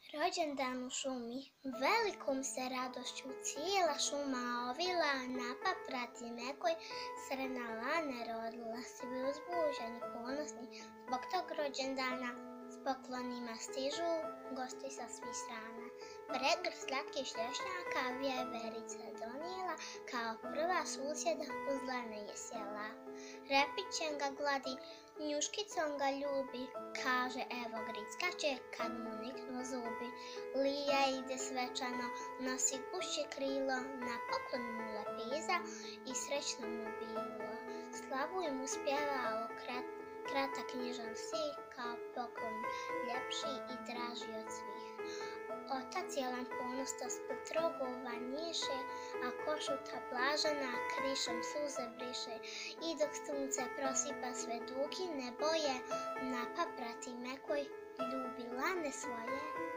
Rođendan u šumi, velikom se radošću cijela šuma ovila, napa prati nekoj srna lane rodila, svi uzbuđeni, ponosni, zbog tog rođendana s poklonima stižu gosti sa svih strana. Pregršt slatkih lješnjaka vjeverica donijela, kao prva susjeda uz lane je sjela. Repićem ga gladi, njuškicom ga ljubi, kaže evo grickaće kad mu niknu zubi. Lija ide svečano, nosi gušće krilo, na poklon mu lepiza i srećno mu bilo. Slavuj mu spjevao kratak knjižan stih, kao poklon ljepši i draži od svih. Otac jelan ponostost trogova njiše, a košuta blažena krišom suze briše. I dok sunce prosipa sve dukine boje, napa prati mekoj ljubi lane svoje.